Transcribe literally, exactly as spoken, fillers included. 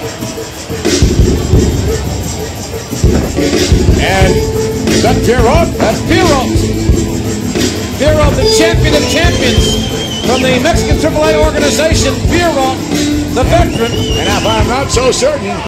And is that Pierroth? That's Pierroth. Pierroth, the champion of champions from the Mexican triple A organization. Pierroth, the veteran. And if I'm not so certain,